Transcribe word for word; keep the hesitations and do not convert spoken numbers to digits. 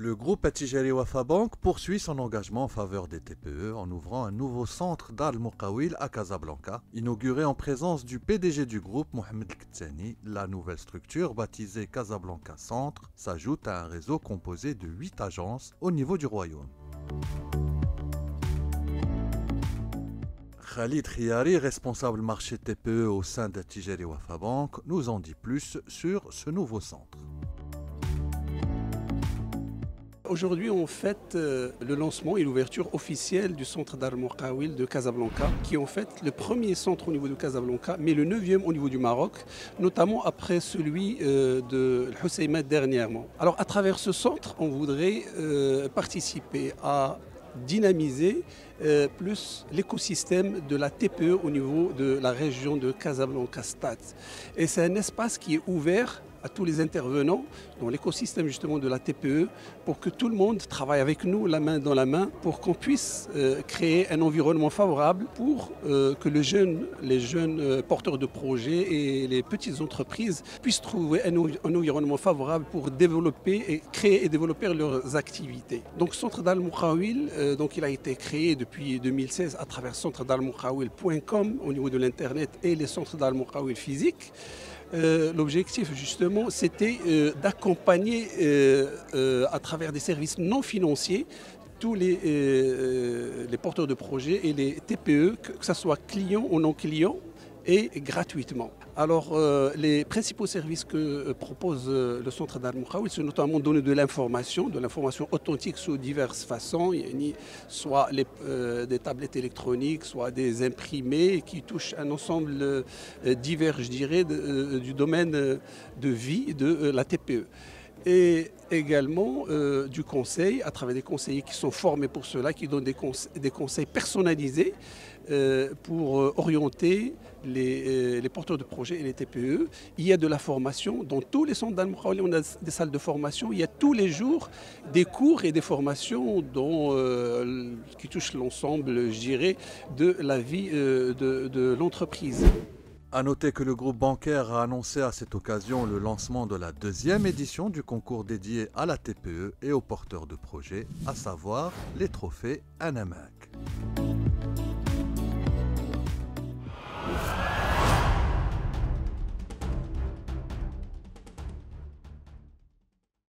Le groupe Attijari Wafa Bank poursuit son engagement en faveur des T P E en ouvrant un nouveau centre d'Al Moukawil à Casablanca, inauguré en présence du P D G du groupe Mohamed Al-Khtani. La nouvelle structure, baptisée Casablanca Centre, s'ajoute à un réseau composé de huit agences au niveau du royaume. Khalid Khiari, responsable marché T P E au sein d'Attijari Wafa Bank, nous en dit plus sur ce nouveau centre. Aujourd'hui, on fête euh, le lancement et l'ouverture officielle du centre d'Al Moukawil de Casablanca, qui est en fait le premier centre au niveau de Casablanca, mais le neuvième au niveau du Maroc, notamment après celui euh, de Hoceima dernièrement. Alors, à travers ce centre, on voudrait euh, participer à dynamiser euh, plus l'écosystème de la T P E au niveau de la région de Casablanca-Stade. Et c'est un espace qui est ouvert à tous les intervenants dans l'écosystème justement de la T P E pour que tout le monde travaille avec nous la main dans la main pour qu'on puisse euh, créer un environnement favorable pour euh, que les jeunes, les jeunes euh, porteurs de projets et les petites entreprises puissent trouver un, un environnement favorable pour développer et créer et développer leurs activités. Donc Centre d'Al Moukawil, euh, donc il a été créé depuis deux mille seize à travers centre dal moukawil point com au niveau de l'internet et les centres d'Al Moukawil physiques. Euh, L'objectif justement c'était euh, d'accompagner euh, euh, à travers des services non financiers tous les, euh, les porteurs de projets et les T P E, que, que ce soit clients ou non clients, et gratuitement. Alors euh, les principaux services que euh, propose euh, le centre d'Al Moukawil, c'est notamment donner de l'information, de l'information authentique sous diverses façons, soit les, euh, des tablettes électroniques, soit des imprimés qui touchent un ensemble euh, divers, je dirais, de, euh, du domaine de vie de euh, la T P E. Et également euh, du conseil, à travers des conseillers qui sont formés pour cela, qui donnent des, conse des conseils personnalisés euh, pour euh, orienter les, euh, les porteurs de projets et les T P E. Il y a de la formation. Dans tous les centres d'Al Moukawil, on a des salles de formation. Il y a tous les jours des cours et des formations dont, euh, qui touchent l'ensemble, je dirais, de la vie euh, de, de l'entreprise. A noter que le groupe bancaire a annoncé à cette occasion le lancement de la deuxième édition du concours dédié à la T P E et aux porteurs de projets, à savoir les trophées Anamac.